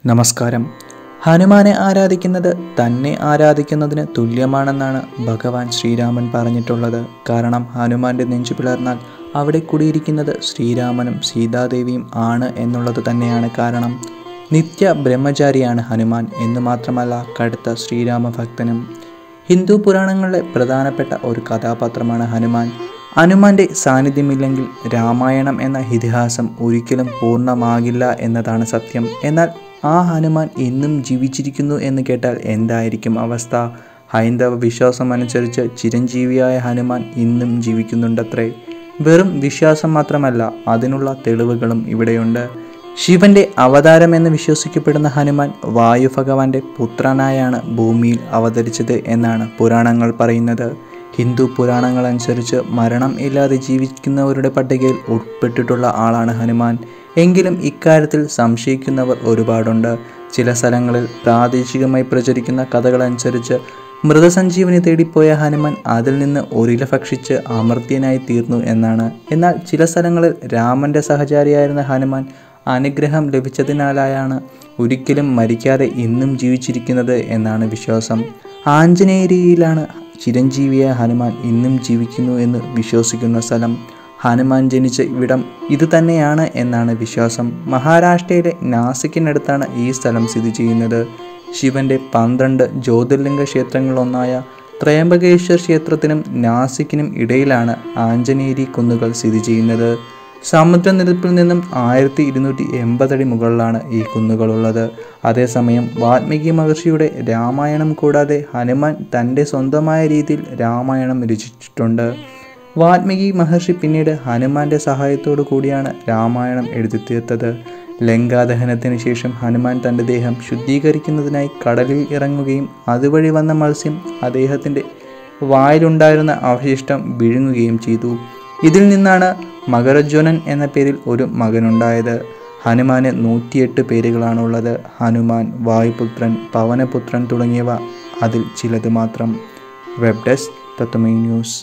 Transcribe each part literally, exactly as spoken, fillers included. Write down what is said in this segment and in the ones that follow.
നമസ്കാരം. ഹനുമാനെ ആരാധിക്കുന്നത് തന്നെ ആരാധിക്കുന്നതിന് തുല്യമാണെന്നാണ് ഭഗവാൻ ശ്രീരാമൻ പറഞ്ഞിട്ടുള്ളത്. കാരണം ഹനുമാന്റെ നെഞ്ചു പിളർന്നാൽ അവിടെ കുടിയിരിക്കുന്നത് ശ്രീരാമനും സീതാദേവിയും ആണ് എന്നുള്ളത് തന്നെയാണ് കാരണം. നിത്യ ബ്രഹ്മചാരിയാണ് ഹനുമാൻ എന്ന് മാത്രമല്ല കടുത്ത ശ്രീരാമ ഭക്തനും. ഹിന്ദു പുരാണങ്ങളിലെ പ്രധാനപ്പെട്ട ഒരു കഥാപാത്രമാണ് ഹനുമാൻ. ഹനുമാന്റെ സാന്നിധ്യമില്ലെങ്കിൽ രാമായണം എന്ന ഇതിഹാസം ഒരിക്കലും പൂർണ്ണമാകില്ല എന്നതാണ് സത്യം. എന്നാൽ ആ ഹനുമാൻ ഇന്നും ജീവിച്ചിരിക്കുന്നു എന്ന് കേട്ടാൽ എന്തായിരിക്കും അവസ്ഥ? ഹൈന്ദവ വിശ്വാസമനുസരിച്ച് ചിരഞ്ജീവിയായ ഹനുമാൻ ഇന്നും ജീവിക്കുന്നുണ്ടത്രേ. വെറും വിശ്വാസം മാത്രമല്ല, അതിനുള്ള തെളിവുകളും ഇവിടെയുണ്ട്. ശിവന്റെ അവതാരമെന്ന് വിശ്വസിക്കപ്പെടുന്ന ഹനുമാൻ വായു ഭഗവാന്റെ പുത്രനായാണ് ഭൂമിയിൽ അവതരിച്ചത് എന്നാണ് പുരാണങ്ങൾ പറയുന്നത്. ഹിന്ദു പുരാണങ്ങളനുസരിച്ച് മരണം ഇല്ലാതെ ജീവിക്കുന്നവരുടെ പട്ടികയിൽ ഉൾപ്പെട്ടിട്ടുള്ള ആളാണ് ഹനുമാൻ. എങ്കിലും ഇക്കാര്യത്തിൽ സംശയിക്കുന്നവർ ഒരുപാടുണ്ട്. ചില സ്ഥലങ്ങളിൽ പ്രാദേശികമായി പ്രചരിക്കുന്ന കഥകളനുസരിച്ച് മൃതസഞ്ജീവനി തേടിപ്പോയ ഹനുമാൻ അതിൽ നിന്ന് ഒരില ഭക്ഷിച്ച് അമർത്യനായി തീർന്നു എന്നാണ്. എന്നാൽ ചില സ്ഥലങ്ങളിൽ രാമന്റെ സഹചാരിയായിരുന്ന ഹനുമാൻ അനുഗ്രഹം ലഭിച്ചതിനാലായാണ് ഒരിക്കലും മരിക്കാതെ ഇന്നും ജീവിച്ചിരിക്കുന്നത് എന്നാണ് വിശ്വാസം. ആഞ്ജനേയരിയിലാണ് ചിരഞ്ജീവിയായ ഹനുമാൻ ഇന്നും ജീവിക്കുന്നു എന്ന് വിശ്വസിക്കുന്ന സ്ഥലം. ഹനുമാൻ ജനിച്ച ഇവിടം ഇത് തന്നെയാണ് എന്നാണ് വിശ്വാസം. മഹാരാഷ്ട്രയിലെ നാസിക്കിനടുത്താണ് ഈ സ്ഥലം സ്ഥിതി ചെയ്യുന്നത്. ശിവന്റെ പന്ത്രണ്ട് ജ്യോതിർലിംഗ ക്ഷേത്രങ്ങളിലൊന്നായ ത്രയംബകേശ്വർ ക്ഷേത്രത്തിനും നാസിക്കിനും ഇടയിലാണ് ആഞ്ജനേരി കുന്നുകൾ സ്ഥിതി ചെയ്യുന്നത്. സമുദ്രനിരപ്പിൽ നിന്നും ആയിരത്തി ഇരുന്നൂറ്റി എൺപതടി മുകളിലാണ് ഈ കുന്നുകളുള്ളത്. അതേസമയം വാൽമീകി മഹർഷിയുടെ രാമായണം കൂടാതെ ഹനുമാൻ തൻ്റെ സ്വന്തമായ രീതിയിൽ രാമായണം രചിച്ചിട്ടുണ്ട്. വാൽമീകി മഹർഷി പിന്നീട് ഹനുമാന്റെ സഹായത്തോടു കൂടിയാണ് രാമായണം എഴുതിത്തീർത്തത്. ലങ്കാദഹനത്തിന് ശേഷം ഹനുമാൻ തൻ്റെ ദേഹം ശുദ്ധീകരിക്കുന്നതിനായി കടലിൽ ഇറങ്ങുകയും അതുവഴി വന്ന മത്സ്യം അദ്ദേഹത്തിൻ്റെ വായിലുണ്ടായിരുന്ന അവശിഷ്ടം വിഴുങ്ങുകയും ചെയ്തു. ഇതിൽ നിന്നാണ് മകരജ്വനൻ എന്ന പേരിൽ ഒരു മകനുണ്ടായത്. ഹനുമാന് നൂറ്റിയെട്ട് പേരുകളാണുള്ളത്. ഹനുമാൻ, വായുപുത്രൻ, പവനപുത്രൻ തുടങ്ങിയവ അതിൽ ചിലത് മാത്രം. Web desk Tatwamayi news.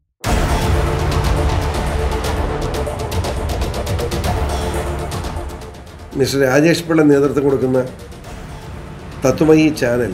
Mister Rajesh Pillai നേതൃത്വം കൊടുക്കുന്ന തത്വമയി ചാനൽ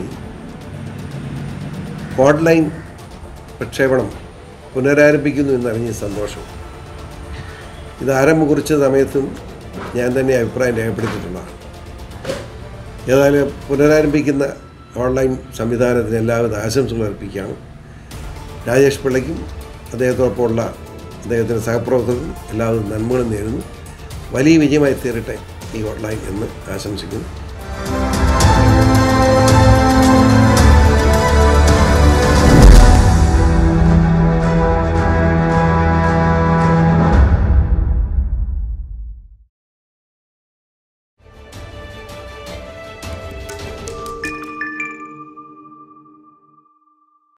ഓൺലൈൻ പ്രക്ഷേപണം പുനരാരംഭിക്കുന്നു എന്നറിഞ്ഞ സന്തോഷം. ഇത് ആരംഭം കുറിച്ച സമയത്തും ഞാൻ തന്നെ അഭിപ്രായം രേഖപ്പെടുത്തിയിട്ടുള്ളതാണ്. ഏതായാലും പുനരാരംഭിക്കുന്ന ഓൺലൈൻ സംവിധാനത്തിന് എല്ലാവിധ ആശംസകൾ അർപ്പിക്കുകയാണ്. രാജേഷ് പിള്ളയ്ക്കും അദ്ദേഹത്തോടൊപ്പമുള്ള അദ്ദേഹത്തിൻ്റെ സഹപ്രവർത്തകർക്കും എല്ലാവിധ നന്മകളും നേരുന്നു. വലിയ വിജയമായി തീരട്ടെ ഈ ഓൺലൈൻ എന്ന് ആശംസിക്കുന്നു.